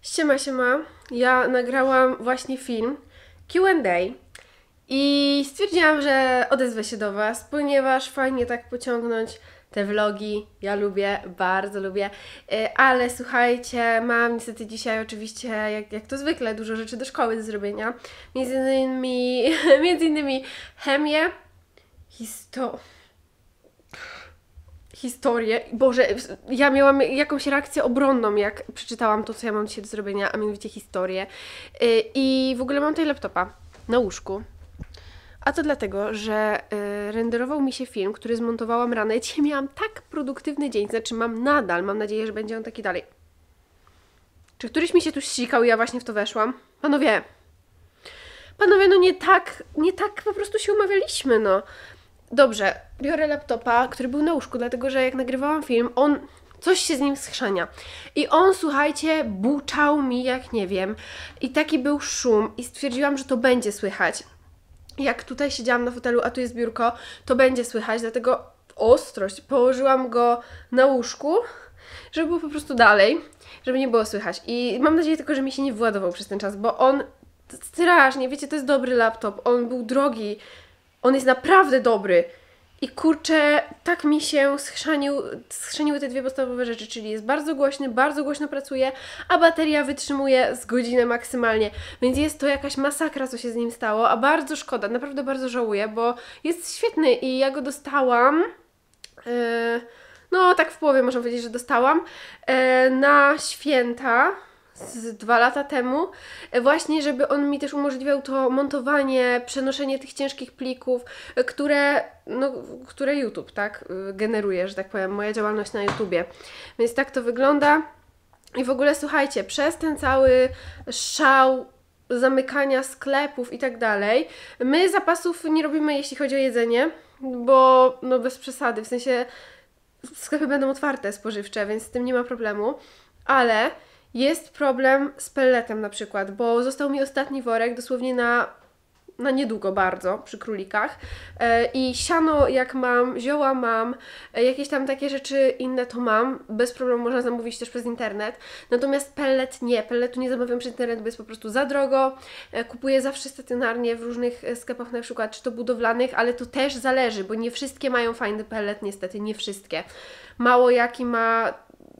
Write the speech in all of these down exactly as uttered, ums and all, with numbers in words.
Siema, siema. Ja nagrałam właśnie film Q and A i stwierdziłam, że odezwę się do Was, ponieważ fajnie tak pociągnąć te vlogi. Ja lubię, bardzo lubię. E, Ale słuchajcie, mam niestety dzisiaj oczywiście, jak, jak to zwykle, dużo rzeczy do szkoły do zrobienia. Między innymi, między innymi chemię, histo... historię. Boże, ja miałam jakąś reakcję obronną, jak przeczytałam to, co ja mam dzisiaj do zrobienia, a mianowicie historię. Yy, I w ogóle mam tutaj laptopa na łóżku. A to dlatego, że yy, renderował mi się film, który zmontowałam rano. Ja dzisiaj miałam tak produktywny dzień, znaczy mam nadal, mam nadzieję, że będzie on taki dalej. Czy któryś mi się tu ścikał i ja właśnie w to weszłam? Panowie, panowie, no nie tak, nie tak po prostu się umawialiśmy, no. Dobrze, biorę laptopa, który był na łóżku, dlatego że jak nagrywałam film, on, coś się z nim schrzania. I on, słuchajcie, buczał mi jak nie wiem. I taki był szum i stwierdziłam, że to będzie słychać. Jak tutaj siedziałam na fotelu, a tu jest biurko, to będzie słychać, dlatego ostrość. Położyłam go na łóżku, żeby było po prostu dalej, żeby nie było słychać. I mam nadzieję tylko, że mi się nie władował przez ten czas, bo on strasznie, wiecie, to jest dobry laptop, on był drogi. On jest naprawdę dobry. I kurczę, tak mi się schrzanił, schrzaniły te dwie podstawowe rzeczy, czyli jest bardzo głośny, bardzo głośno pracuje, a bateria wytrzymuje z godzinę maksymalnie. Więc jest to jakaś masakra, co się z nim stało, a bardzo szkoda, naprawdę bardzo żałuję, bo jest świetny i ja go dostałam, yy, no tak w połowie można powiedzieć, że dostałam, yy, na święta z dwa lata temu, właśnie żeby on mi też umożliwiał to montowanie, przenoszenie tych ciężkich plików, które, no, które YouTube, tak, generuje, że tak powiem, moja działalność na YouTubie. Więc tak to wygląda. I w ogóle słuchajcie, przez ten cały szał zamykania sklepów i tak dalej, my zapasów nie robimy, jeśli chodzi o jedzenie, bo no bez przesady, w sensie sklepy będą otwarte spożywcze, więc z tym nie ma problemu, ale jest problem z pelletem na przykład, bo został mi ostatni worek dosłownie na, na niedługo bardzo przy królikach e, i siano jak mam, zioła mam, e, jakieś tam takie rzeczy inne to mam, bez problemu można zamówić też przez internet, natomiast pellet nie, pelletu nie zamawiam przez internet, bo jest po prostu za drogo, e, kupuję zawsze stacjonarnie w różnych sklepach na przykład, czy to budowlanych, ale to też zależy, bo nie wszystkie mają fajny pellet, niestety, nie wszystkie. Mało jaki ma...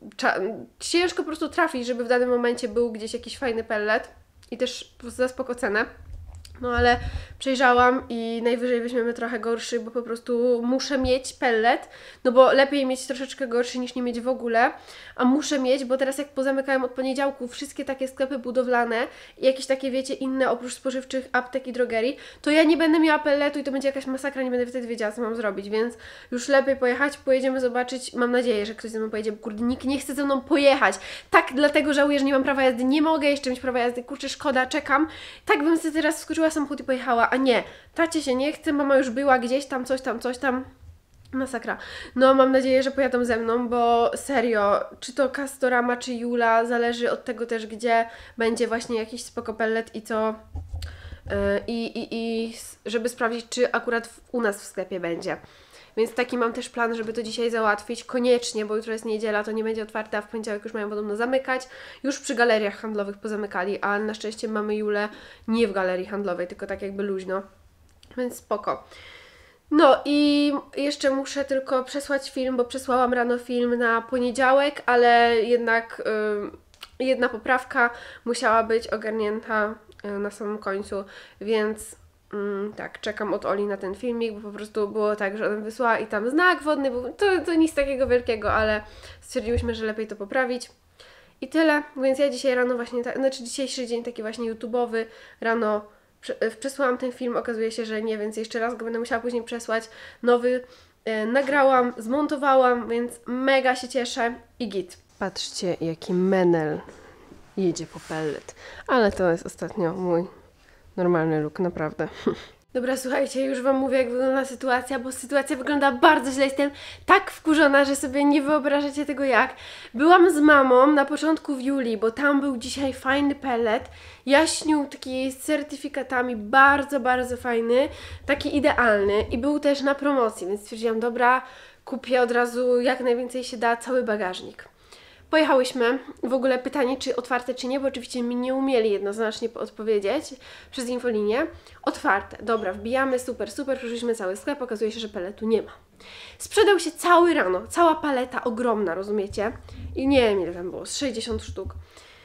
Ciężko po prostu trafić, żeby w danym momencie był gdzieś jakiś fajny pellet i też za spoko cenę. No ale przejrzałam i najwyżej weźmiemy trochę gorszy, bo po prostu muszę mieć pellet, no bo lepiej mieć troszeczkę gorszy niż nie mieć w ogóle, a muszę mieć, bo teraz jak pozamykałem od poniedziałku wszystkie takie sklepy budowlane i jakieś takie, wiecie, inne oprócz spożywczych aptek i drogerii, to ja nie będę miała pelletu i to będzie jakaś masakra, nie będę wtedy wiedziała, co mam zrobić, więc już lepiej pojechać, pojedziemy zobaczyć, mam nadzieję, że ktoś ze mną pojedzie, bo kurde, nikt nie chce ze mną pojechać, tak dlatego żałuję, że nie mam prawa jazdy, nie mogę jeszcze mieć prawa jazdy, kurczę, szkoda, czekam, tak bym sobie teraz wskoczyła samochód i pojechała, a nie, tacie się nie chce, mama już była gdzieś tam, coś tam, coś tam, masakra. No mam nadzieję, że pojadą ze mną, bo serio, czy to Castorama, czy Jula, zależy od tego też, gdzie będzie właśnie jakiś spoko pellet i co, yy, i, i, i żeby sprawdzić, czy akurat w, u nas w sklepie będzie. Więc taki mam też plan, żeby to dzisiaj załatwić, koniecznie, bo jutro jest niedziela, to nie będzie otwarte, a w poniedziałek już mają podobno zamykać. Już przy galeriach handlowych pozamykali, a na szczęście mamy Julę nie w galerii handlowej, tylko tak jakby luźno. Więc spoko. No i jeszcze muszę tylko przesłać film, bo przesłałam rano film na poniedziałek, ale jednak yy, jedna poprawka musiała być ogarnięta yy, na samym końcu, więc... Mm, tak, czekam od Oli na ten filmik, bo po prostu było tak, że ona wysłała i tam znak wodny, był, to, to nic takiego wielkiego, ale stwierdziłyśmy, że lepiej to poprawić. I tyle, więc ja dzisiaj rano właśnie, ta, znaczy dzisiejszy dzień taki właśnie YouTube'owy, rano prze, przesłałam ten film, okazuje się, że nie, więc jeszcze raz go będę musiała później przesłać, nowy, e, nagrałam, zmontowałam, więc mega się cieszę i git. Patrzcie, jaki menel jedzie po pellet, ale to jest ostatnio mój normalny look, naprawdę. Dobra, słuchajcie, już Wam mówię, jak wygląda sytuacja, bo sytuacja wygląda bardzo źle. Jestem tak wkurzona, że sobie nie wyobrażacie tego jak. Byłam z mamą na początku w Julii, bo tam był dzisiaj fajny pellet, jaśnił taki z certyfikatami, bardzo, bardzo fajny, taki idealny i był też na promocji, więc stwierdziłam, dobra, kupię od razu jak najwięcej się da, cały bagażnik. Pojechałyśmy. W ogóle pytanie, czy otwarte, czy nie, bo oczywiście mi nie umieli jednoznacznie odpowiedzieć przez infolinię. Otwarte. Dobra, wbijamy, super, super, przeszliśmy cały sklep, okazuje się, że peletu nie ma. Sprzedał się cały rano, cała paleta ogromna, rozumiecie? I nie wiem, ile tam było, z sześćdziesiąt sztuk.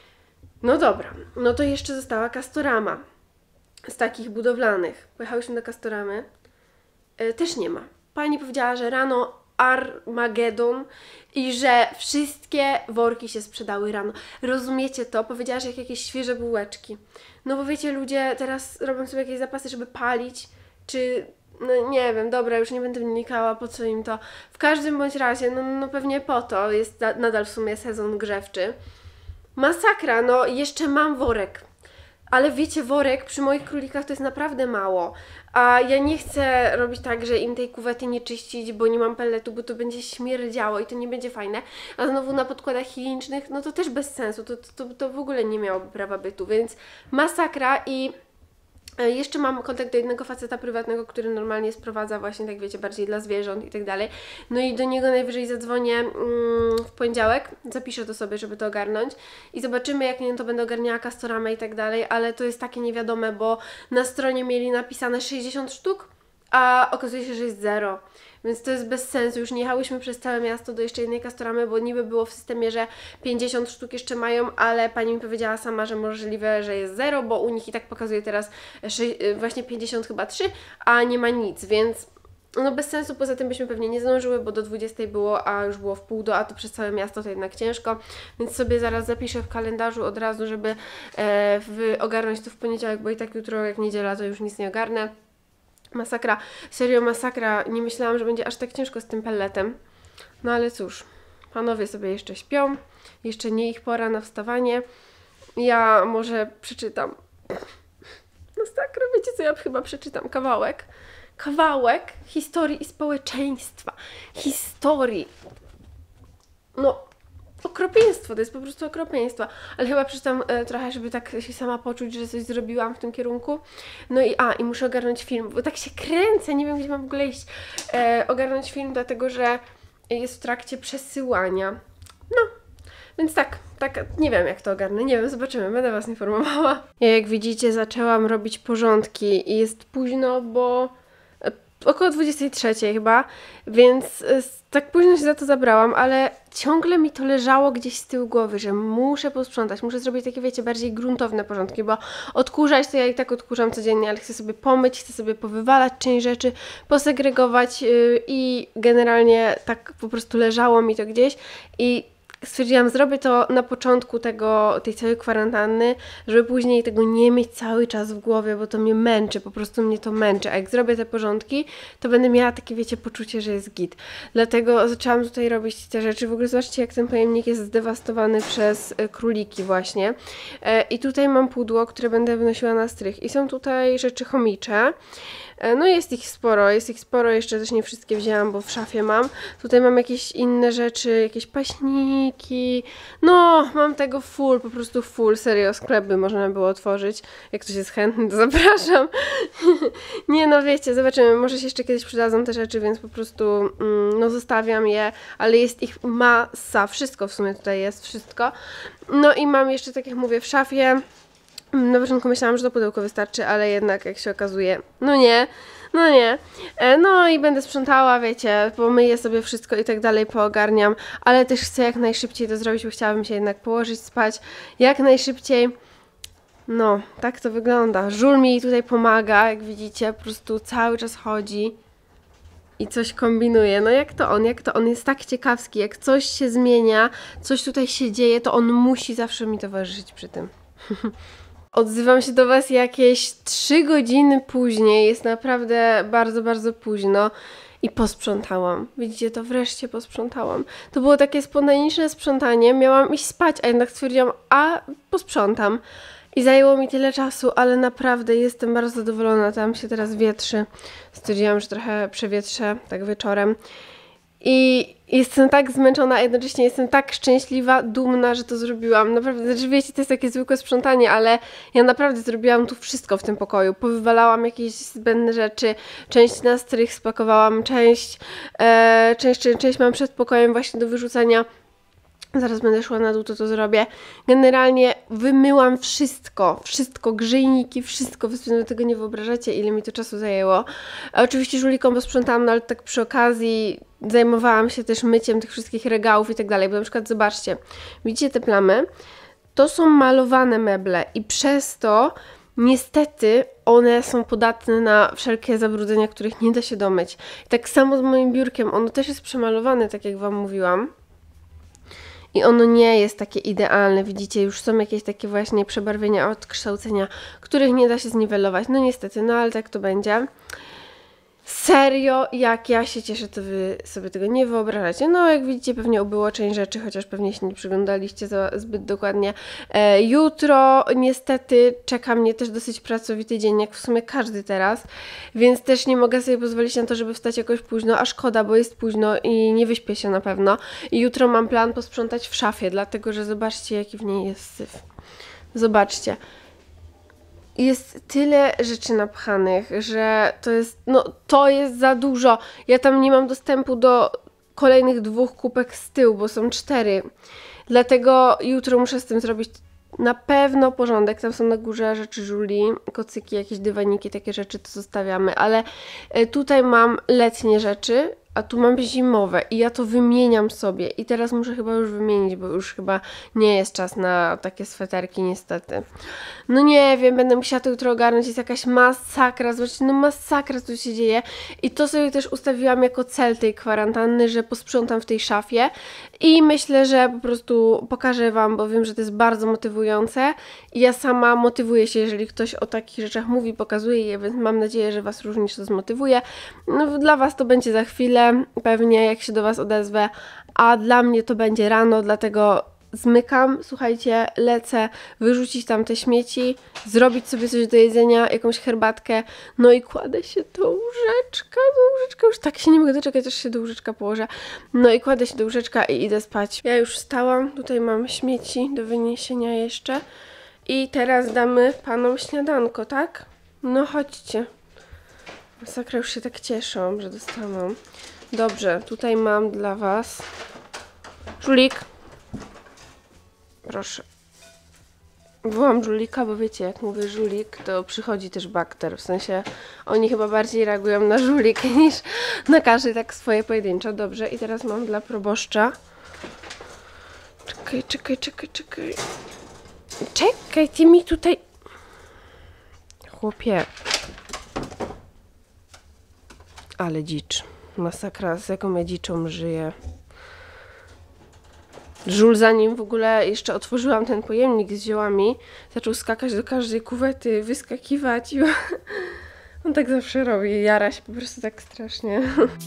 No dobra, no to jeszcze została Castorama z takich budowlanych. Pojechałyśmy do Castoramy. Yy, też nie ma. Pani powiedziała, że rano Armagedon i że wszystkie worki się sprzedały rano. Rozumiecie to? Powiedziała, że jak jakieś świeże bułeczki. No bo wiecie, ludzie teraz robią sobie jakieś zapasy, żeby palić, czy... No nie wiem, dobra, już nie będę wnikała, po co im to. W każdym bądź razie, no, no pewnie po to, jest nadal w sumie sezon grzewczy. Masakra, no jeszcze mam worek. Ale wiecie, worek przy moich królikach to jest naprawdę mało. A ja nie chcę robić tak, że im tej kuwety nie czyścić, bo nie mam pelletu, bo to będzie śmierdziało i to nie będzie fajne. A znowu na podkładach higienicznych, no to też bez sensu, to, to, to w ogóle nie miałoby prawa bytu, więc masakra. I jeszcze mam kontakt do jednego faceta prywatnego, który normalnie sprowadza właśnie, tak wiecie, bardziej dla zwierząt i tak dalej. No i do niego najwyżej zadzwonię mm, w poniedziałek, zapiszę to sobie, żeby to ogarnąć i zobaczymy, jak nie, to będę ogarniała Castoramę i tak dalej, ale to jest takie niewiadome, bo na stronie mieli napisane sześćdziesiąt sztuk, a okazuje się, że jest zero. Więc to jest bez sensu. Już nie jechałyśmy przez całe miasto do jeszcze jednej Castoramy, bo niby było w systemie, że pięćdziesiąt sztuk jeszcze mają, ale pani mi powiedziała sama, że możliwe, że jest zero, bo u nich i tak pokazuje teraz właśnie pięćdziesiąt chyba trzy, a nie ma nic, więc no bez sensu. Poza tym byśmy pewnie nie zdążyły, bo do dwudziestej było, a już było w pół do, a to przez całe miasto to jednak ciężko, więc sobie zaraz zapiszę w kalendarzu od razu, żeby e, w, ogarnąć to w poniedziałek, bo i tak jutro jak niedziela to już nic nie ogarnę. Masakra, serio masakra, nie myślałam, że będzie aż tak ciężko z tym pelletem, no ale cóż, panowie sobie jeszcze śpią, jeszcze nie ich pora na wstawanie, ja może przeczytam, masakra, wiecie co, ja chyba przeczytam kawałek, kawałek historii i społeczeństwa, historii, no... Okropieństwo, to jest po prostu okropieństwo, ale chyba przeczytam e, trochę, żeby tak się sama poczuć, że coś zrobiłam w tym kierunku. No i a, i muszę ogarnąć film, bo tak się kręcę, nie wiem, gdzie mam w ogóle iść. E, ogarnąć film, dlatego że jest w trakcie przesyłania. No, więc tak, tak, nie wiem jak to ogarnę, nie wiem, zobaczymy, będę Was informowała. Ja, jak widzicie, zaczęłam robić porządki i jest późno, bo około dwudziestej trzeciej chyba, więc tak późno się za to zabrałam, ale ciągle mi to leżało gdzieś z tyłu głowy, że muszę posprzątać, muszę zrobić takie, wiecie, bardziej gruntowne porządki, bo odkurzać to ja i tak odkurzam codziennie, ale chcę sobie pomyć, chcę sobie powywalać część rzeczy, posegregować yy, i generalnie tak po prostu leżało mi to gdzieś i stwierdziłam, zrobię to na początku tego, tej całej kwarantanny, żeby później tego nie mieć cały czas w głowie, bo to mnie męczy, po prostu mnie to męczy, a jak zrobię te porządki, to będę miała takie, wiecie, poczucie, że jest git. Dlatego zaczęłam tutaj robić te rzeczy. W ogóle zobaczcie, jak ten pojemnik jest zdewastowany przez y, króliki właśnie. E, I tutaj mam pudło, które będę wynosiła na strych i są tutaj rzeczy chomicze. No jest ich sporo, jest ich sporo, jeszcze też nie wszystkie wzięłam, bo w szafie mam. Tutaj mam jakieś inne rzeczy, jakieś paśniki, no mam tego full, po prostu full, serio, sklep by można było otworzyć. Jak ktoś jest chętny, to zapraszam. Nie no wiecie, zobaczymy, może się jeszcze kiedyś przydadzą te rzeczy, więc po prostu mm, no zostawiam je, ale jest ich masa, wszystko w sumie tutaj jest, wszystko. No i mam jeszcze, tak jak mówię, w szafie. Na początku myślałam, że to pudełko wystarczy, ale jednak jak się okazuje, no nie, no nie. E, no i będę sprzątała, wiecie, pomyję sobie wszystko i tak dalej, poogarniam, ale też chcę jak najszybciej to zrobić, bo chciałabym się jednak położyć spać jak najszybciej. No, tak to wygląda. Żul mi tutaj pomaga, jak widzicie, po prostu cały czas chodzi i coś kombinuje. No jak to on, jak to on jest tak ciekawski, jak coś się zmienia, coś tutaj się dzieje, to on musi zawsze mi towarzyszyć przy tym. Odzywam się do Was jakieś trzy godziny później, jest naprawdę bardzo, bardzo późno i posprzątałam. Widzicie, to wreszcie posprzątałam. To było takie spontaniczne sprzątanie, miałam iść spać, a jednak stwierdziłam, a posprzątam. I zajęło mi tyle czasu, ale naprawdę jestem bardzo zadowolona, tam się teraz wietrzy. Stwierdziłam, że trochę przewietrzę tak wieczorem. I jestem tak zmęczona, a jednocześnie jestem tak szczęśliwa, dumna, że to zrobiłam. Naprawdę, znaczy wiecie, to jest takie zwykłe sprzątanie, ale ja naprawdę zrobiłam tu wszystko w tym pokoju. Powywalałam jakieś zbędne rzeczy, część na strych spakowałam, część, e, część, część mam przed pokojem właśnie do wyrzucenia. Zaraz będę szła na dół, to to zrobię. Generalnie wymyłam wszystko, wszystko, grzejniki, wszystko. Wy sobie tego nie wyobrażacie, ile mi to czasu zajęło. A oczywiście żuliką posprzątałam, no ale tak przy okazji zajmowałam się też myciem tych wszystkich regałów i tak dalej. Bo na przykład zobaczcie, widzicie te plamy? To są malowane meble i przez to niestety one są podatne na wszelkie zabrudzenia, których nie da się domyć. I tak samo z moim biurkiem, ono też jest przemalowane, tak jak Wam mówiłam. I ono nie jest takie idealne, widzicie, już są jakieś takie właśnie przebarwienia, odkształcenia, których nie da się zniwelować. No niestety, no ale tak to będzie. Serio, jak ja się cieszę, to wy sobie tego nie wyobrażacie. No, jak widzicie, pewnie ubyło część rzeczy, chociaż pewnie się nie przyglądaliście za zbyt dokładnie. E, jutro niestety czeka mnie też dosyć pracowity dzień, jak w sumie każdy teraz, więc też nie mogę sobie pozwolić na to, żeby wstać jakoś późno, a szkoda, bo jest późno i nie wyśpię się na pewno. I jutro mam plan posprzątać w szafie, dlatego że zobaczcie, jaki w niej jest syf. Zobaczcie. Jest tyle rzeczy napchanych, że to jest, no to jest za dużo. Ja tam nie mam dostępu do kolejnych dwóch kubek z tyłu, bo są cztery. Dlatego jutro muszę z tym zrobić na pewno porządek. Tam są na górze rzeczy Żuli, kocyki, jakieś dywaniki, takie rzeczy to zostawiamy, ale tutaj mam letnie rzeczy, a tu mam zimowe i ja to wymieniam sobie i teraz muszę chyba już wymienić, bo już chyba nie jest czas na takie sweterki niestety. No nie wiem, będę musiała to jutro ogarnąć, jest jakaś masakra, zobaczcie, no masakra co się dzieje i to sobie też ustawiłam jako cel tej kwarantanny, że posprzątam w tej szafie i myślę, że po prostu pokażę Wam, bo wiem, że to jest bardzo motywujące i ja sama motywuję się, jeżeli ktoś o takich rzeczach mówi, pokazuje je, więc mam nadzieję, że Was również to zmotywuje. No dla Was to będzie za chwilę, pewnie jak się do Was odezwę, a dla mnie to będzie rano, dlatego zmykam, słuchajcie, lecę wyrzucić tam te śmieci, zrobić sobie coś do jedzenia, jakąś herbatkę, no i kładę się do łóżeczka, do łóżeczka, już tak się nie mogę doczekać, aż się do łóżeczka położę, no i kładę się do łóżeczka i idę spać. Ja już wstałam, tutaj mam śmieci do wyniesienia jeszcze i teraz damy panom śniadanko, tak? No chodźcie. Masakra, już się tak cieszą, że dostałam. Dobrze, tutaj mam dla Was żulik. Proszę. Wołam żulika, bo wiecie, jak mówię żulik, to przychodzi też bakter. W sensie oni chyba bardziej reagują na żulik niż na każdy tak swoje pojedynczo. Dobrze, i teraz mam dla proboszcza. Czekaj, czekaj, czekaj, czekaj. Czekaj, ty mi tutaj... Chłopie. Ale dzicz. Masakra, z jaką ja dziczą żyję. Żul, zanim w ogóle jeszcze otworzyłam ten pojemnik z ziołami, zaczął skakać do każdej kuwety, wyskakiwać i on tak zawsze robi, jara się po prostu tak strasznie.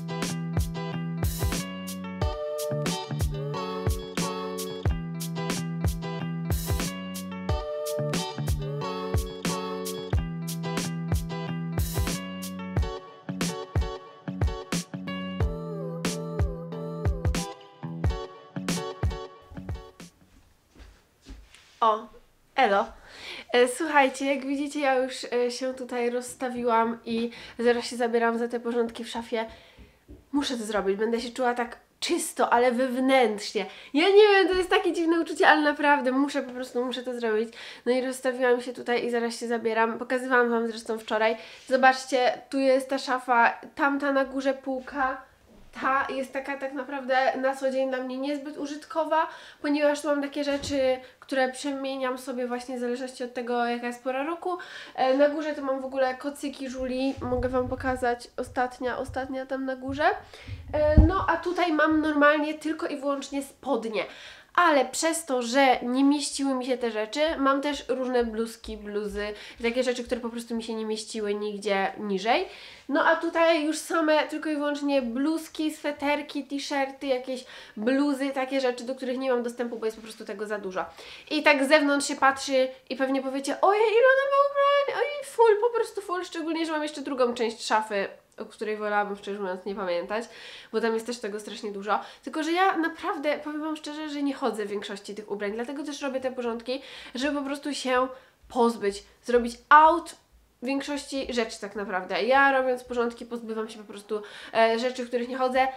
O, elo. Słuchajcie, jak widzicie, ja już się tutaj rozstawiłam i zaraz się zabieram za te porządki w szafie. Muszę to zrobić, będę się czuła tak czysto, ale wewnętrznie. Ja nie wiem, to jest takie dziwne uczucie, ale naprawdę muszę, po prostu muszę to zrobić. No i rozstawiłam się tutaj i zaraz się zabieram. Pokazywałam Wam zresztą wczoraj. Zobaczcie, tu jest ta szafa, tamta na górze półka. Ta jest taka tak naprawdę na co dzień dla mnie niezbyt użytkowa, ponieważ mam takie rzeczy, które przemieniam sobie właśnie w zależności od tego, jaka jest pora roku. E, na górze to mam w ogóle kocyki Żuli, mogę Wam pokazać, ostatnia, ostatnia tam na górze. E, no a tutaj mam normalnie tylko i wyłącznie spodnie. Ale przez to, że nie mieściły mi się te rzeczy, mam też różne bluzki, bluzy, takie rzeczy, które po prostu mi się nie mieściły nigdzie niżej. No a tutaj już same tylko i wyłącznie bluzki, sweterki, t-shirty, jakieś bluzy, takie rzeczy, do których nie mam dostępu, bo jest po prostu tego za dużo. I tak z zewnątrz się patrzy i pewnie powiecie, ojej, ile ona ma ubrań, ojej, full, po prostu full, szczególnie, że mam jeszcze drugą część szafy, o której wolałabym szczerze mówiąc nie pamiętać, bo tam jest też tego strasznie dużo. Tylko że ja naprawdę, powiem Wam szczerze, że nie chodzę w większości tych ubrań, dlatego też robię te porządki, żeby po prostu się pozbyć, zrobić out większości rzeczy tak naprawdę. Ja robiąc porządki pozbywam się po prostu e, rzeczy, w których nie chodzę.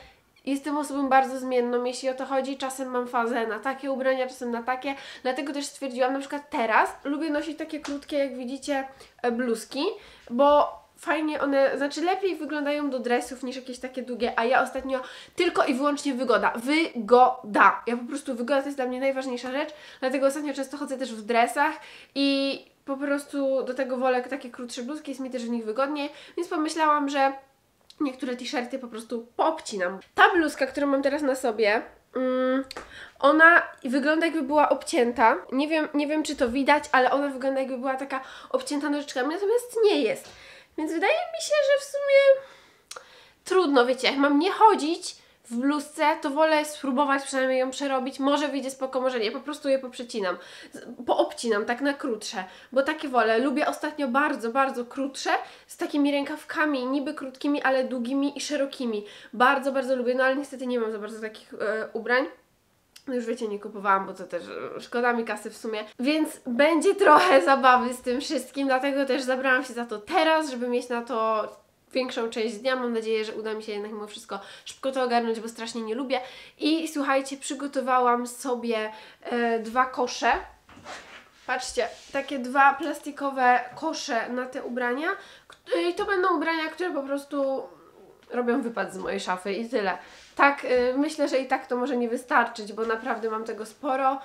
Jestem osobą bardzo zmienną, jeśli o to chodzi. Czasem mam fazę na takie ubrania, czasem na takie. Dlatego też stwierdziłam, na przykład teraz lubię nosić takie krótkie, jak widzicie, bluzki, bo fajnie one, znaczy lepiej wyglądają do dresów niż jakieś takie długie, a ja ostatnio tylko i wyłącznie wygoda. Wygoda! Ja po prostu, wygoda to jest dla mnie najważniejsza rzecz, dlatego ostatnio często chodzę też w dresach i po prostu do tego wolę takie krótsze bluzki, jest mi też w nich wygodniej, więc pomyślałam, że niektóre t-shirty po prostu poobcinam. Ta bluzka, którą mam teraz na sobie, mm, ona wygląda jakby była obcięta. Nie wiem, nie wiem, czy to widać, ale ona wygląda jakby była taka obcięta nożyczkami, natomiast nie jest. Więc wydaje mi się, że w sumie trudno, wiecie, jak mam nie chodzić w bluzce, to wolę spróbować przynajmniej ją przerobić. Może wyjdzie spoko, może nie, po prostu je poprzecinam. Poobcinam tak na krótsze, bo takie wolę. Lubię ostatnio bardzo, bardzo krótsze, z takimi rękawkami, niby krótkimi, ale długimi i szerokimi. Bardzo, bardzo lubię, no ale niestety nie mam za bardzo takich e, ubrań. No już wiecie, nie kupowałam, bo to też szkoda mi kasy w sumie. Więc będzie trochę zabawy z tym wszystkim, dlatego też zabrałam się za to teraz, żeby mieć na to większą część dnia. Mam nadzieję, że uda mi się jednak mimo wszystko szybko to ogarnąć, bo strasznie nie lubię. I słuchajcie, przygotowałam sobie e, dwa kosze. Patrzcie, takie dwa plastikowe kosze na te ubrania. I to będą ubrania, które po prostu robią wypad z mojej szafy i tyle. Tak, yy, myślę, że i tak to może nie wystarczyć, bo naprawdę mam tego sporo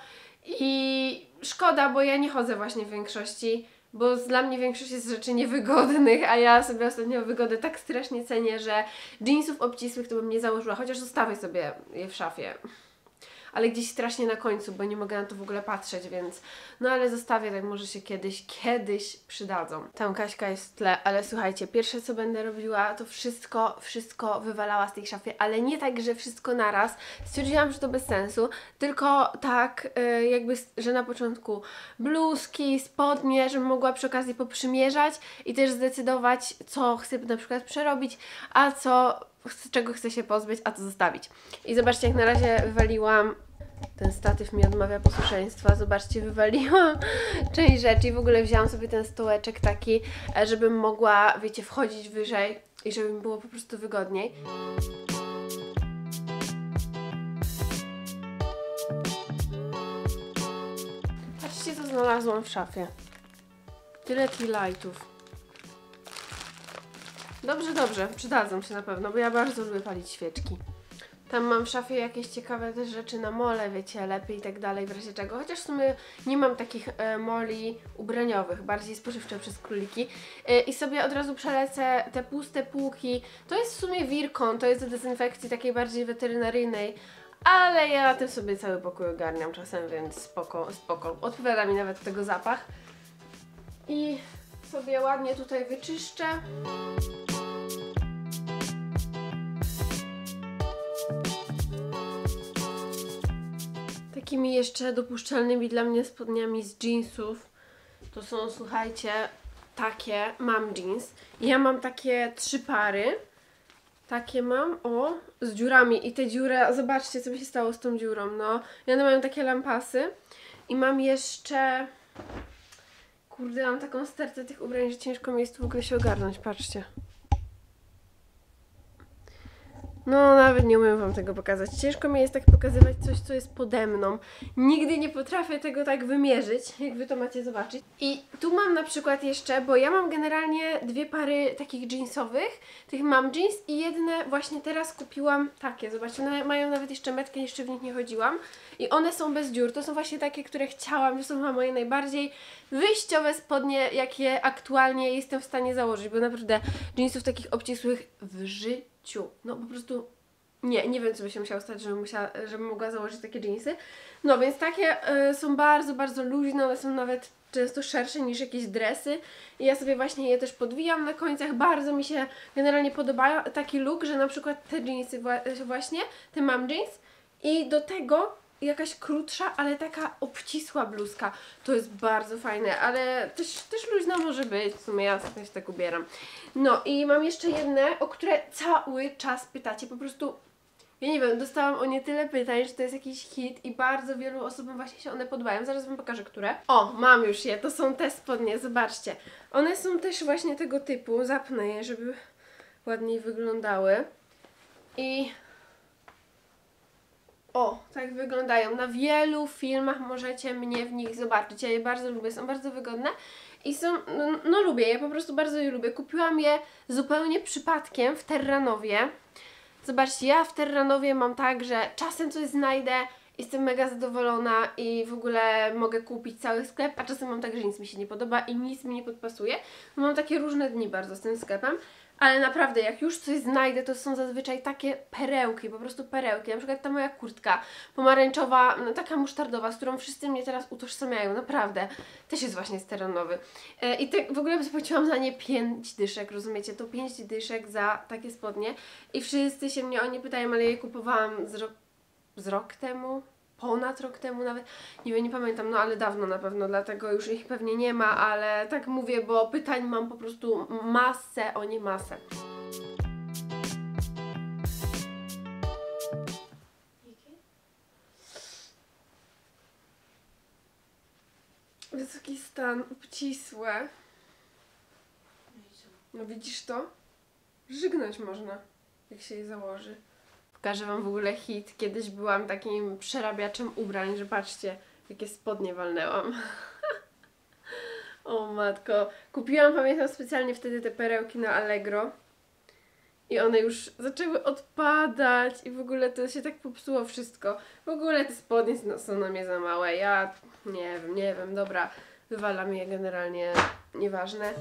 i szkoda, bo ja nie chodzę właśnie w większości, bo dla mnie większość jest rzeczy niewygodnych, a ja sobie ostatnio wygodę tak strasznie cenię, że jeansów obcisłych to bym nie założyła, chociaż zostawię sobie je w szafie. Ale gdzieś strasznie na końcu, bo nie mogę na to w ogóle patrzeć, więc no ale zostawię, tak może się kiedyś, kiedyś przydadzą. Tam Kaśka jest w tle, ale słuchajcie, pierwsze co będę robiła, to wszystko, wszystko wywalała z tej szafy, ale nie tak, że wszystko naraz. Stwierdziłam, że to bez sensu, tylko tak yy, jakby, że na początku bluzki, spodnie, żebym mogła przy okazji poprzymierzać i też zdecydować, co chcę na przykład przerobić, a co czego chcę się pozbyć, a co zostawić. I zobaczcie, jak na razie wywaliłam, ten statyw mi odmawia posłuszeństwa, zobaczcie, wywaliłam część rzeczy i w ogóle wzięłam sobie ten stołeczek taki, żebym mogła, wiecie, wchodzić wyżej i żeby mi było po prostu wygodniej. Patrzcie, co znalazłam w szafie. Tyle tea lightów. Dobrze, dobrze, przydadzą się na pewno, bo ja bardzo lubię palić świeczki. Tam mam w szafie jakieś ciekawe też rzeczy na mole, wiecie, lepiej i tak dalej, w razie czego. Chociaż w sumie nie mam takich e, moli ubraniowych, bardziej spożywcze przez króliki. E, I sobie od razu przelecę te puste półki. To jest w sumie Virkon, to jest do dezynfekcji takiej bardziej weterynaryjnej. Ale ja na tym sobie cały pokój ogarniam czasem, więc spoko, spoko. Odpowiada mi nawet tego zapach. I sobie ładnie tutaj wyczyszczę. Takimi jeszcze dopuszczalnymi dla mnie spodniami z jeansów to są, słuchajcie, takie, mam jeans. Ja mam takie trzy pary. Takie mam, o, z dziurami i te dziury, zobaczcie, co mi się stało z tą dziurą, no. I one mają takie lampasy. I mam jeszcze, kurde, mam taką stertę tych ubrań, że ciężko mi jest tu w ogóle się ogarnąć, patrzcie. No, nawet nie umiem wam tego pokazać. Ciężko mi jest tak pokazywać coś, co jest pode mną. Nigdy nie potrafię tego tak wymierzyć, jak wy to macie zobaczyć. I tu mam na przykład jeszcze, bo ja mam generalnie dwie pary takich jeansowych, tych mam jeans i jedne właśnie teraz kupiłam takie, zobaczcie, one mają nawet jeszcze metkę, jeszcze w nich nie chodziłam. I one są bez dziur, to są właśnie takie, które chciałam, to są chyba moje najbardziej wyjściowe spodnie, jakie aktualnie jestem w stanie założyć, bo naprawdę jeansów takich obcisłych w życiu, no po prostu nie, nie wiem, co by się musiało stać, żebym, musiała, żebym mogła założyć takie jeansy. No więc takie y, są bardzo, bardzo luźne, one są nawet często szersze niż jakieś dresy i ja sobie właśnie je też podwijam na końcach, bardzo mi się generalnie podobają, taki look, że na przykład te jeansy właśnie, te mam jeans i do tego jakaś krótsza, ale taka obcisła bluzka, to jest bardzo fajne, ale też, też luźna może być, w sumie ja sobie tak ubieram. No i mam jeszcze jedne, o które cały czas pytacie, po prostu ja nie wiem, dostałam o nie tyle pytań, że to jest jakiś hit i bardzo wielu osobom właśnie się one podobają. Zaraz wam pokażę, które. O, mam już je, to są te spodnie, zobaczcie. One są też właśnie tego typu, zapnę je, żeby ładniej wyglądały. I O, tak wyglądają. Na wielu filmach możecie mnie w nich zobaczyć. Ja je bardzo lubię, są bardzo wygodne i są, no, no lubię, ja po prostu bardzo je lubię. Kupiłam je zupełnie przypadkiem w Terranowie. Zobaczcie, ja w Terranowie mam tak, że czasem coś znajdę, jestem mega zadowolona i w ogóle mogę kupić cały sklep, a czasem mam tak, że nic mi się nie podoba i nic mi nie podpasuje. No, mam takie różne dni bardzo z tym sklepem, ale naprawdę jak już coś znajdę, to są zazwyczaj takie perełki, po prostu perełki. Na przykład ta moja kurtka pomarańczowa, no, taka musztardowa, z którą wszyscy mnie teraz utożsamiają, naprawdę. Też jest właśnie z Terranowy. E, I tak w ogóle zapłaciłam za nie pięć dyszek, rozumiecie? To pięć dyszek za takie spodnie i wszyscy się mnie o nie pytają, ale ja je kupowałam z rok z rok temu, ponad rok temu nawet, nie wiem, nie pamiętam, no ale dawno na pewno, dlatego już ich pewnie nie ma, ale tak mówię, bo pytań mam po prostu masę, o nie masę. Wysoki stan, obcisłe. No widzisz to? Żygnąć można, jak się je założy. Pokażę wam w ogóle hit. Kiedyś byłam takim przerabiaczem ubrań, że patrzcie, jakie spodnie walnęłam. O matko. Kupiłam, pamiętam, specjalnie wtedy te perełki na Allegro. I one już zaczęły odpadać i w ogóle to się tak popsuło wszystko. W ogóle te spodnie są na mnie za małe. Ja nie wiem, nie wiem, dobra. Wywalam je generalnie, nieważne.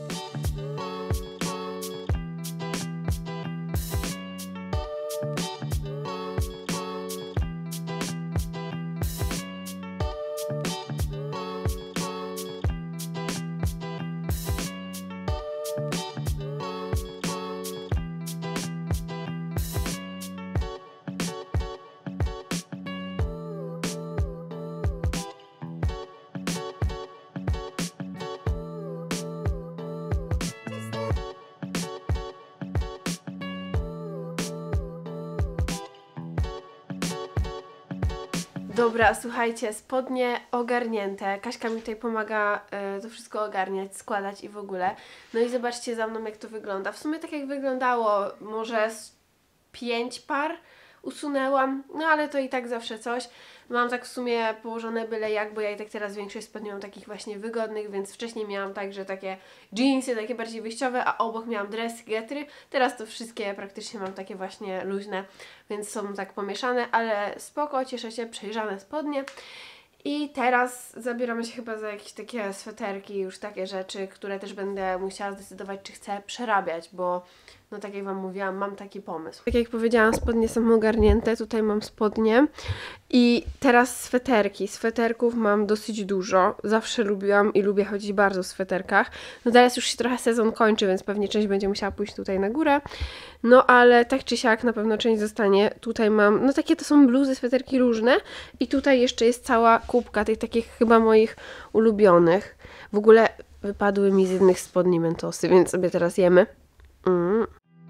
Dobra, słuchajcie, spodnie ogarnięte. Kaśka mi tutaj pomaga y, to wszystko ogarniać, składać i w ogóle. No i zobaczcie za mną, jak to wygląda. W sumie tak jak wyglądało, może z pięć par usunęłam, no ale to i tak zawsze coś. Mam tak w sumie położone byle jak, bo ja i tak teraz większość spodni mam takich właśnie wygodnych, więc wcześniej miałam tak, że takie jeansy, takie bardziej wyjściowe, a obok miałam dresy, getry. Teraz to wszystkie praktycznie mam takie właśnie luźne, więc są tak pomieszane, ale spoko, cieszę się, przejrzane spodnie. I teraz zabieramy się chyba za jakieś takie sweterki, już takie rzeczy, które też będę musiała zdecydować, czy chcę przerabiać, bo no tak jak wam mówiłam, mam taki pomysł. Tak jak powiedziałam, spodnie są ogarnięte, tutaj mam spodnie i teraz sweterki. Sweterków mam dosyć dużo, zawsze lubiłam i lubię chodzić bardzo w sweterkach. No teraz już się trochę sezon kończy, więc pewnie część będzie musiała pójść tutaj na górę. No ale tak czy siak na pewno część zostanie. Tutaj mam, no takie to są bluzy, sweterki różne i tutaj jeszcze jest cała kubka tych takich chyba moich ulubionych. W ogóle wypadły mi z jednych spodni mentosy, więc sobie teraz jemy. Mm.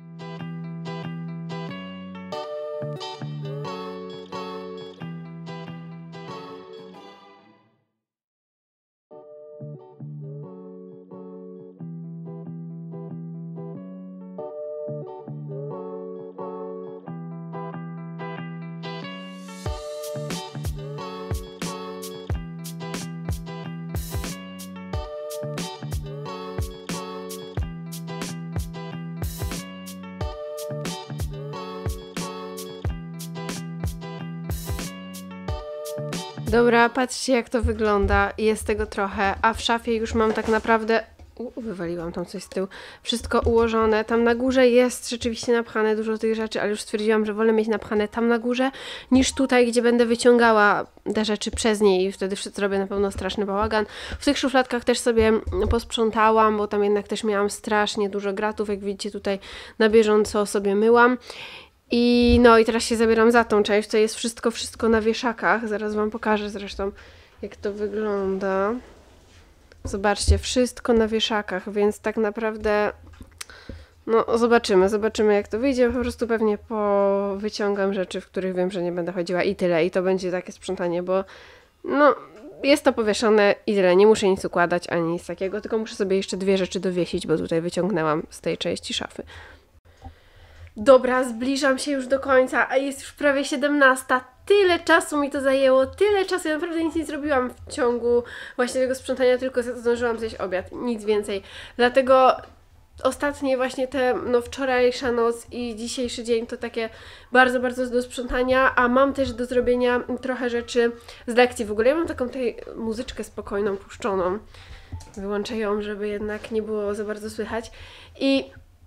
Dobra, patrzcie jak to wygląda, jest tego trochę, a w szafie już mam tak naprawdę, u, wywaliłam tam coś z tyłu, wszystko ułożone, tam na górze jest rzeczywiście napchane dużo tych rzeczy, ale już stwierdziłam, że wolę mieć napchane tam na górze, niż tutaj, gdzie będę wyciągała te rzeczy przez nie i wtedy zrobię na pewno straszny bałagan. W tych szufladkach też sobie posprzątałam, bo tam jednak też miałam strasznie dużo gratów, jak widzicie tutaj na bieżąco sobie myłam. I no i teraz się zabieram za tą część, to jest wszystko, wszystko na wieszakach, zaraz wam pokażę zresztą jak to wygląda. Zobaczcie, wszystko na wieszakach, więc tak naprawdę no zobaczymy, zobaczymy jak to wyjdzie, po prostu pewnie powyciągam rzeczy, w których wiem, że nie będę chodziła i tyle i to będzie takie sprzątanie, bo no jest to powieszone i tyle, nie muszę nic układać ani nic takiego, tylko muszę sobie jeszcze dwie rzeczy dowiesić, bo tutaj wyciągnęłam z tej części szafy. Dobra, zbliżam się już do końca, a jest już prawie siedemnasta. tyle czasu mi to zajęło, tyle czasu, ja naprawdę nic nie zrobiłam w ciągu właśnie tego sprzątania, tylko zdążyłam zjeść obiad, nic więcej. Dlatego ostatnie właśnie te, no wczorajsza noc i dzisiejszy dzień to takie bardzo, bardzo do sprzątania, a mam też do zrobienia trochę rzeczy z lekcji. W ogóle ja mam taką tutaj muzyczkę spokojną, puszczoną. Wyłączę ją, żeby jednak nie było za bardzo słychać. I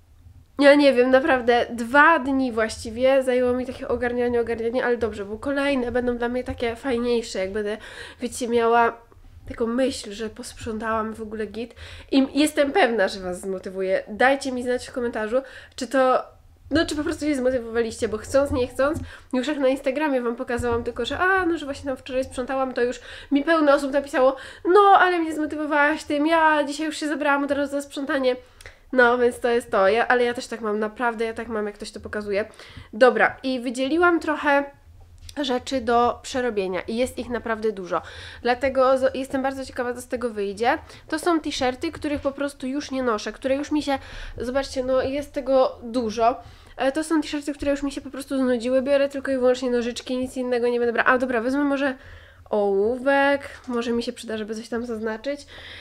ja nie wiem, naprawdę dwa dni właściwie zajęło mi takie ogarnianie, ogarnianie, ale dobrze, bo kolejne będą dla mnie takie fajniejsze, jak będę, wiecie, miała taką myśl, że posprzątałam w ogóle git i jestem pewna, że Was zmotywuje. Dajcie mi znać w komentarzu, czy to, no czy po prostu się zmotywowaliście, bo chcąc, nie chcąc, już jak na Instagramie Wam pokazałam tylko, że a, no że właśnie tam wczoraj sprzątałam, to już mi pełno osób napisało, no ale mnie zmotywowałaś tym, ja dzisiaj już się zabrałam od razu za sprzątanie. No, więc to jest to, ja, ale ja też tak mam, naprawdę, ja tak mam, jak ktoś to pokazuje. Dobra, i wydzieliłam trochę rzeczy do przerobienia i jest ich naprawdę dużo. Dlatego jestem bardzo ciekawa, co z tego wyjdzie. To są t-shirty, których po prostu już nie noszę, które już mi się, zobaczcie, no jest tego dużo. To są t-shirty, które już mi się po prostu znudziły. Biorę tylko i wyłącznie nożyczki, nic innego nie będę brać. A dobra, wezmę może ołówek, może mi się przyda, żeby coś tam zaznaczyć.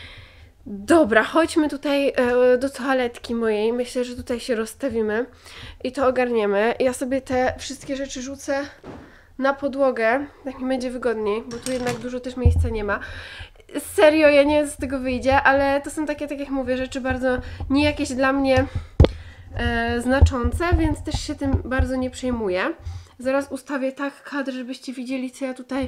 Dobra, chodźmy tutaj e, do toaletki mojej. Myślę, że tutaj się rozstawimy i to ogarniemy. Ja sobie te wszystkie rzeczy rzucę na podłogę, tak mi będzie wygodniej, bo tu jednak dużo też miejsca nie ma. Serio, ja nie wiem, co z tego wyjdzie, ale to są takie, tak jak mówię, rzeczy bardzo nie jakieś dla mnie e, znaczące, więc też się tym bardzo nie przejmuję. Zaraz ustawię tak kadr, żebyście widzieli, co ja tutaj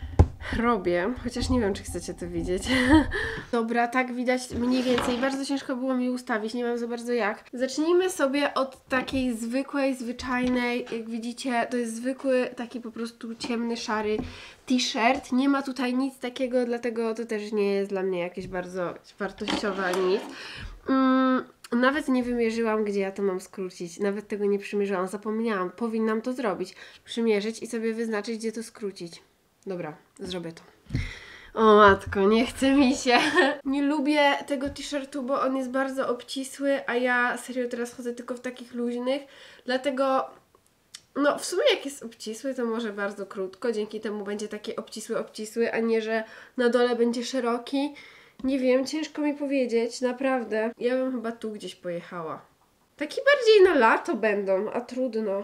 robię, chociaż nie wiem, czy chcecie to widzieć. Dobra, tak widać mniej więcej. Bardzo ciężko było mi ustawić, nie wiem za bardzo jak. Zacznijmy sobie od takiej zwykłej, zwyczajnej, jak widzicie, to jest zwykły, taki po prostu ciemny, szary t-shirt. Nie ma tutaj nic takiego, dlatego to też nie jest dla mnie jakieś bardzo wartościowe ani nic. Mm, nawet nie wymierzyłam, gdzie ja to mam skrócić. Nawet tego nie przymierzyłam, zapomniałam. Powinnam to zrobić. Przymierzyć i sobie wyznaczyć, gdzie to skrócić. Dobra, zrobię to. O matko, nie chce mi się. Nie lubię tego t-shirtu, bo on jest bardzo obcisły, a ja serio teraz chodzę tylko w takich luźnych. Dlatego, no w sumie jak jest obcisły, to może bardzo krótko. Dzięki temu będzie taki obcisły, obcisły, a nie, że na dole będzie szeroki. Nie wiem, ciężko mi powiedzieć, naprawdę. Ja bym chyba tu gdzieś pojechała. Taki bardziej na lato będą, a trudno.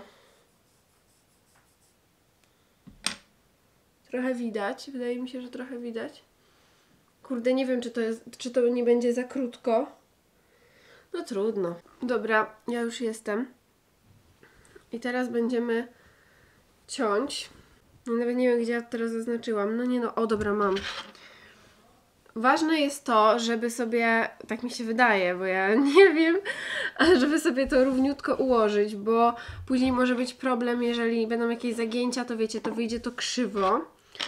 Trochę widać, wydaje mi się, że trochę widać. Kurde, nie wiem, czy to jest, czy to nie będzie za krótko. No trudno. Dobra, ja już jestem. I teraz będziemy ciąć. Nawet nie wiem, gdzie ja teraz zaznaczyłam. No nie no, o dobra, mam. Ważne jest to, żeby sobie, tak mi się wydaje, bo ja nie wiem, żeby sobie to równiutko ułożyć, bo później może być problem, jeżeli będą jakieś zagięcia, to wiecie, to wyjdzie to krzywo.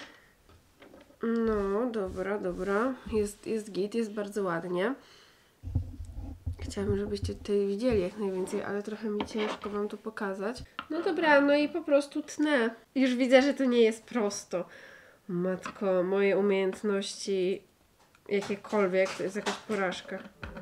No, dobra, dobra. Jest, jest git, jest bardzo ładnie. Chciałabym, żebyście tutaj widzieli jak najwięcej, ale trochę mi ciężko Wam to pokazać. No dobra, no i po prostu tnę. Już widzę, że to nie jest prosto. Matko, moje umiejętności jakiekolwiek, to jest jakaś porażka.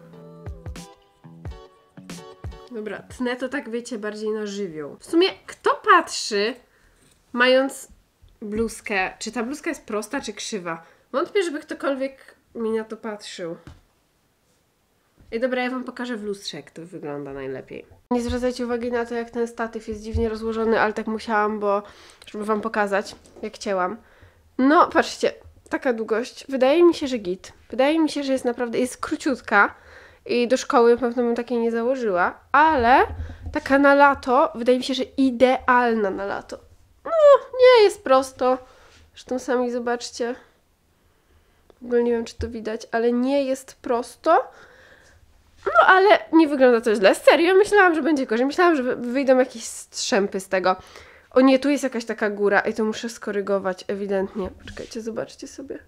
Dobra, tnę to tak, wiecie, bardziej na żywioł. W sumie, kto patrzy, mając bluzkę, czy ta bluzka jest prosta, czy krzywa? Wątpię, żeby ktokolwiek mi na to patrzył. I dobra, ja Wam pokażę w lustrze, jak to wygląda najlepiej. Nie zwracajcie uwagi na to, jak ten statyw jest dziwnie rozłożony, ale tak musiałam, bo żeby Wam pokazać, jak cięłam. No, patrzcie, taka długość. Wydaje mi się, że git. Wydaje mi się, że jest naprawdę, jest króciutka i do szkoły na pewno bym takiej nie założyła, ale taka na lato, wydaje mi się, że idealna na lato. No, nie jest prosto. Zresztą sami zobaczcie. W ogóle nie wiem, czy to widać, ale nie jest prosto. No, ale nie wygląda to źle. Serio, myślałam, że będzie gorzej. Myślałam, że wyjdą jakieś strzępy z tego. O nie, tu jest jakaś taka góra i to muszę skorygować ewidentnie. Poczekajcie, zobaczcie sobie.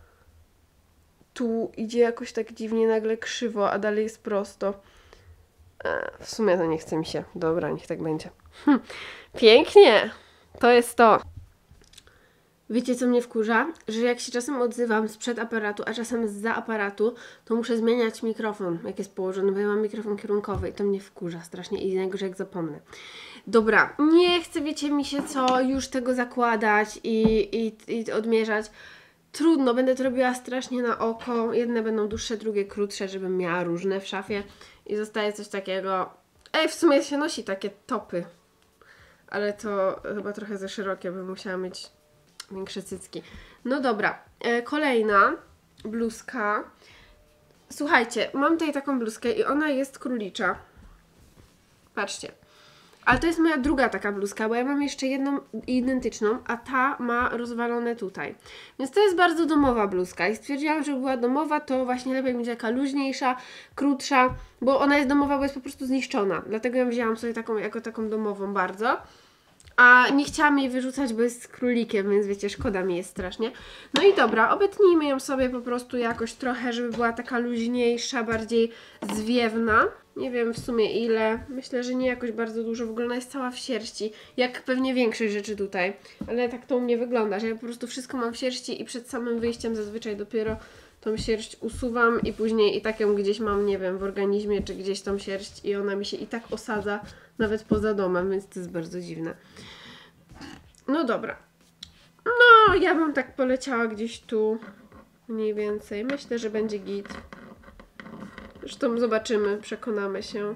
Tu idzie jakoś tak dziwnie nagle krzywo, a dalej jest prosto. E, w sumie to nie chce mi się. Dobra, niech tak będzie. Hm. Pięknie! To jest to. Wiecie, co mnie wkurza? Że jak się czasem odzywam sprzed aparatu, a czasem zza aparatu, to muszę zmieniać mikrofon, jak jest położony, bo ja mam mikrofon kierunkowy i to mnie wkurza strasznie i najgorzej jak zapomnę. Dobra, nie chcę, wiecie, mi się co, już tego zakładać i, i, i odmierzać. Trudno, będę to robiła strasznie na oko. Jedne będą dłuższe, drugie krótsze, żebym miała różne w szafie. I zostaje coś takiego... Ej, w sumie się nosi takie topy. Ale to chyba trochę za szerokie, bym musiała mieć większe cycki. No dobra, e, kolejna bluzka. Słuchajcie, mam tutaj taką bluzkę i ona jest królicza. Patrzcie. Ale to jest moja druga taka bluzka, bo ja mam jeszcze jedną identyczną, a ta ma rozwalone tutaj. Więc to jest bardzo domowa bluzka i stwierdziłam, że była domowa, to właśnie lepiej będzie taka luźniejsza, krótsza, bo ona jest domowa, bo jest po prostu zniszczona. Dlatego ją wzięłam sobie taką, jako taką domową bardzo. A nie chciałam jej wyrzucać, bo jest z królikiem, więc wiecie, szkoda mi jest strasznie. No i dobra, obetnijmy ją sobie po prostu jakoś trochę, żeby była taka luźniejsza, bardziej zwiewna. Nie wiem w sumie ile, myślę, że nie jakoś bardzo dużo, w ogóle ona jest cała w sierści, jak pewnie większość rzeczy tutaj. Ale tak to u mnie wygląda, że ja po prostu wszystko mam w sierści i przed samym wyjściem zazwyczaj dopiero tą sierść usuwam i później i tak ją gdzieś mam, nie wiem, w organizmie czy gdzieś tą sierść i ona mi się i tak osadza nawet poza domem, więc to jest bardzo dziwne. No dobra. No, ja bym tak poleciała gdzieś tu mniej więcej. Myślę, że będzie git. Zresztą zobaczymy, przekonamy się.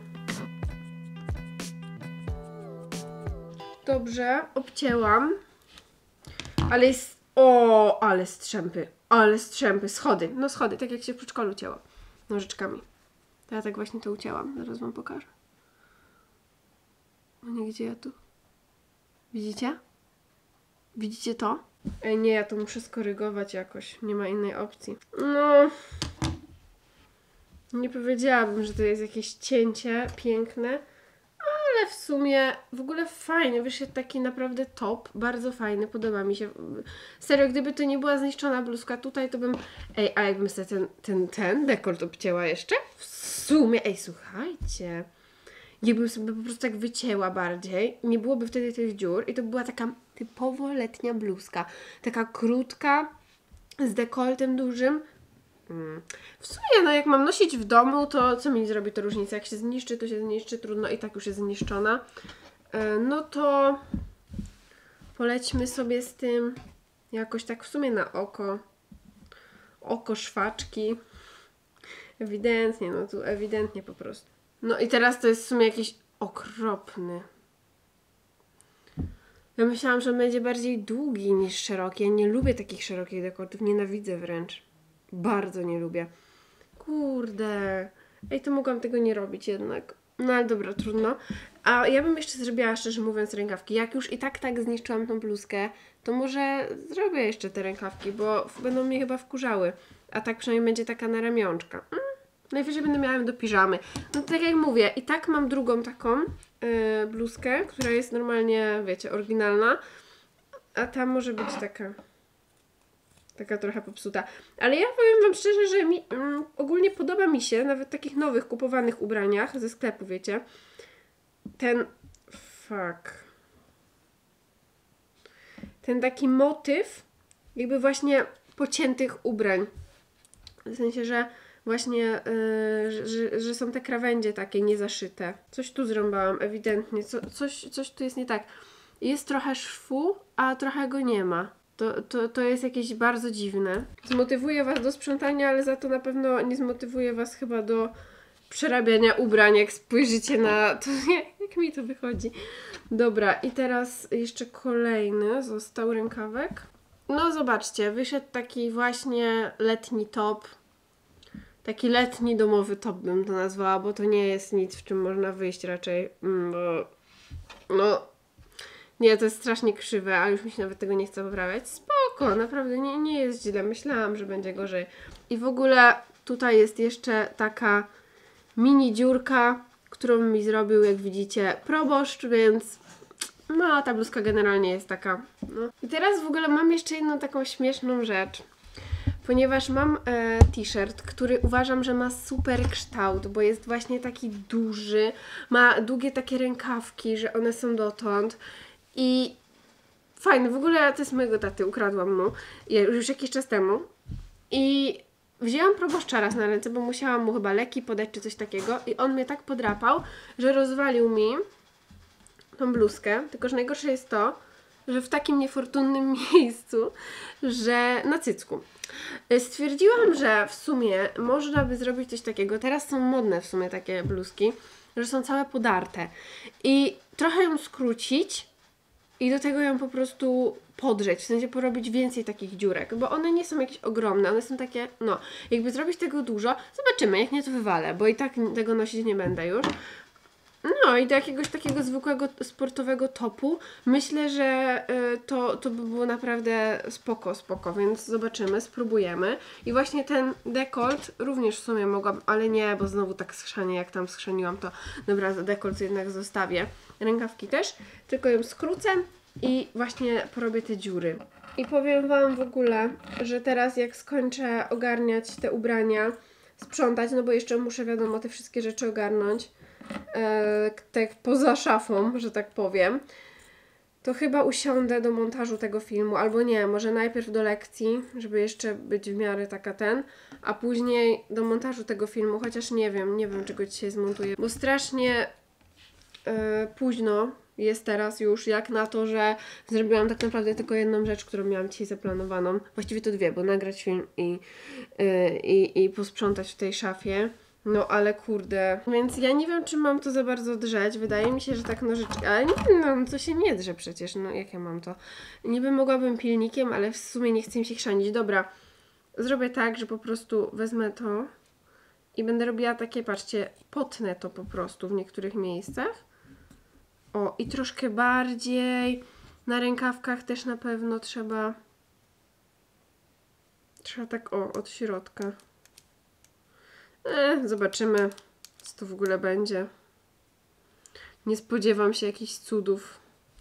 Dobrze, obcięłam. Ale jest... O, ale strzępy. Ale strzępy. Schody. No schody, tak jak się w przedszkolu cięło. Nożyczkami. To ja tak właśnie to ucięłam. Zaraz wam pokażę. No nie, gdzie ja tu? Widzicie? Widzicie to? Ej, nie, ja to muszę skorygować jakoś. Nie ma innej opcji. No... Nie powiedziałabym, że to jest jakieś cięcie piękne, ale w sumie w ogóle fajnie, wyszedł taki naprawdę top, bardzo fajny, podoba mi się. Serio, gdyby to nie była zniszczona bluzka tutaj, to bym... Ej, a jakbym sobie ten, ten, ten dekolt obcięła jeszcze? W sumie, ej, słuchajcie, jakbym sobie po prostu tak wycięła bardziej, nie byłoby wtedy tych dziur i to była taka typowo letnia bluzka, taka krótka, z dekoltem dużym. Hmm. W sumie, no jak mam nosić w domu, to co mi zrobi to różnica? Jak się zniszczy, to się zniszczy, trudno, i tak już jest zniszczona. E, no to polećmy sobie z tym jakoś tak w sumie na oko. Oko szwaczki. Ewidentnie, no tu ewidentnie po prostu. No i teraz to jest w sumie jakiś okropny. Ja myślałam, że on będzie bardziej długi niż szeroki. Ja nie lubię takich szerokich dekoltów, nienawidzę wręcz. Bardzo nie lubię. Kurde. Ej, to mogłam tego nie robić jednak. No ale dobra, trudno. A ja bym jeszcze zrobiła, szczerze mówiąc, rękawki. Jak już i tak tak zniszczyłam tą bluzkę, to może zrobię jeszcze te rękawki, bo będą mnie chyba wkurzały. A tak przynajmniej będzie taka na ramionczka. Mm, najwyżej będę miała ją do piżamy. No tak jak mówię, i tak mam drugą taką yy, bluzkę, która jest normalnie, wiecie, oryginalna. A ta może być taka... Taka trochę popsuta. Ale ja powiem wam szczerze, że mi mm, ogólnie podoba mi się, nawet w takich nowych, kupowanych ubraniach ze sklepu, wiecie, ten... Fuck. Ten taki motyw jakby właśnie pociętych ubrań. W sensie, że właśnie, yy, że, że są te krawędzie takie niezaszyte. Coś tu zrąbałam, ewidentnie. Co, coś, coś tu jest nie tak. Jest trochę szwu, a trochę go nie ma. To, to, to jest jakieś bardzo dziwne. Zmotywuje was do sprzątania, ale za to na pewno nie zmotywuje was chyba do przerabiania ubrań, jak spojrzycie na to, jak mi to wychodzi. Dobra, i teraz jeszcze kolejny został rękawek. No zobaczcie, wyszedł taki właśnie letni top. Taki letni domowy top bym to nazwała, bo to nie jest nic, w czym można wyjść raczej. Mm, bo... No... Nie, to jest strasznie krzywe, a już mi się nawet tego nie chce poprawiać. Spoko, naprawdę nie, nie jest źle. Myślałam, że będzie gorzej. I w ogóle tutaj jest jeszcze taka mini dziurka, którą mi zrobił, jak widzicie, proboszcz, więc no, ta bluzka generalnie jest taka. No. I teraz w ogóle mam jeszcze jedną taką śmieszną rzecz. Ponieważ mam e, t-shirt, który uważam, że ma super kształt, bo jest właśnie taki duży, ma długie takie rękawki, że one są dotąd. I fajny, w ogóle to jest mojego taty, ukradłam mu już jakiś czas temu i wzięłam proboszcza raz na ręce, bo musiałam mu chyba leki podać czy coś takiego i on mnie tak podrapał, że rozwalił mi tą bluzkę, tylko że najgorsze jest to, że w takim niefortunnym miejscu, że na cycku. Stwierdziłam, że w sumie można by zrobić coś takiego, teraz są modne w sumie takie bluzki, że są całe podarte i trochę ją skrócić i do tego ją po prostu podrzeć, w sensie porobić więcej takich dziurek, bo one nie są jakieś ogromne, one są takie, no, jakby zrobić tego dużo, zobaczymy, jak nie to wywalę, bo i tak tego nosić nie będę już. No i do jakiegoś takiego zwykłego sportowego topu myślę, że y, to, to by było naprawdę spoko, spoko, więc zobaczymy, spróbujemy. I właśnie ten dekolt również w sumie mogłam, ale nie, bo znowu tak schrzanie, jak tam schrzaniłam, to dobra, dekolt jednak zostawię. Rękawki też, tylko ją skrócę i właśnie porobię te dziury. I powiem Wam w ogóle, że teraz jak skończę ogarniać te ubrania, sprzątać, no bo jeszcze muszę, wiadomo, te wszystkie rzeczy ogarnąć, e, tak poza szafą, że tak powiem, to chyba usiądę do montażu tego filmu, albo nie, może najpierw do lekcji, żeby jeszcze być w miarę taka ten, a później do montażu tego filmu, chociaż nie wiem, nie wiem czego dzisiaj zmontuję, bo strasznie e, późno jest teraz już, jak na to, że zrobiłam tak naprawdę tylko jedną rzecz, którą miałam dzisiaj zaplanowaną. Właściwie to dwie, bo nagrać film i, yy, i, i posprzątać w tej szafie. No ale kurde. Więc ja nie wiem, czy mam to za bardzo drzeć. Wydaje mi się, że tak nożyczki. Ale nie, no to się nie drze przecież. No jak ja mam to? Niby mogłabym pilnikiem, ale w sumie nie chcę mi się chrzanić. Dobra, zrobię tak, że po prostu wezmę to i będę robiła takie, patrzcie, potnę to po prostu w niektórych miejscach. O, i troszkę bardziej. Na rękawkach też na pewno trzeba. Trzeba tak, o, od środka. E, zobaczymy, co to w ogóle będzie. Nie spodziewam się jakichś cudów.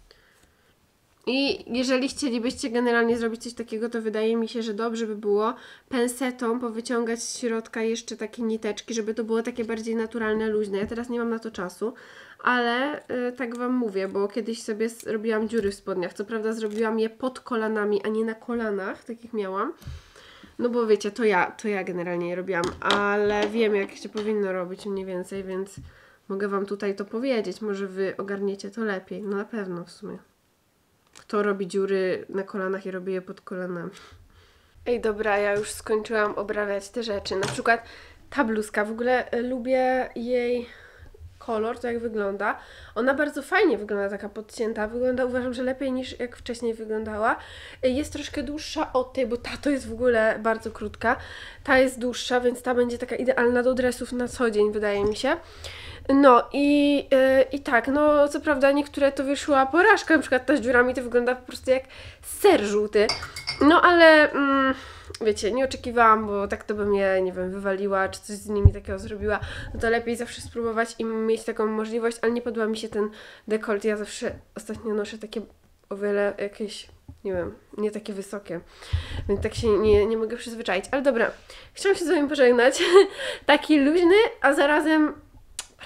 I jeżeli chcielibyście generalnie zrobić coś takiego, to wydaje mi się, że dobrze by było pensetą powyciągać z środka jeszcze takie niteczki, żeby to było takie bardziej naturalne, luźne. Ja teraz nie mam na to czasu, ale yy, tak Wam mówię, bo kiedyś sobie robiłam dziury w spodniach. Co prawda zrobiłam je pod kolanami, a nie na kolanach, takich miałam. No bo wiecie, to ja, to ja generalnie je robiłam, ale wiem, jak się powinno robić mniej więcej, więc mogę Wam tutaj to powiedzieć. Może Wy ogarniecie to lepiej. No na pewno w sumie. Kto robi dziury na kolanach i robi je pod kolanami. Ej, dobra, ja już skończyłam obrabiać te rzeczy. Na przykład ta bluzka, w ogóle lubię jej kolor, to jak wygląda. Ona bardzo fajnie wygląda, taka podcięta. Wygląda, uważam, że lepiej niż jak wcześniej wyglądała. Jest troszkę dłuższa od tej, bo ta to jest w ogóle bardzo krótka. Ta jest dłuższa, więc ta będzie taka idealna do dresów na co dzień, wydaje mi się. No i, yy, i tak, no co prawda niektóre to wyszła porażka, na przykład ta z dziurami to wygląda po prostu jak ser żółty. No ale mm, wiecie, nie oczekiwałam, bo tak to bym je, nie wiem, wywaliła, czy coś z nimi takiego zrobiła. No to lepiej zawsze spróbować i mieć taką możliwość, ale nie podoba mi się ten dekolt. Ja zawsze ostatnio noszę takie o wiele jakieś, nie wiem, nie takie wysokie, więc tak się nie, nie mogę przyzwyczaić. Ale dobra, chciałam się z Wami pożegnać. Taki luźny, a zarazem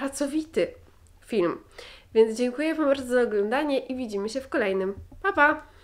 pracowity film. Więc dziękuję Wam bardzo za oglądanie i widzimy się w kolejnym. Pa, pa!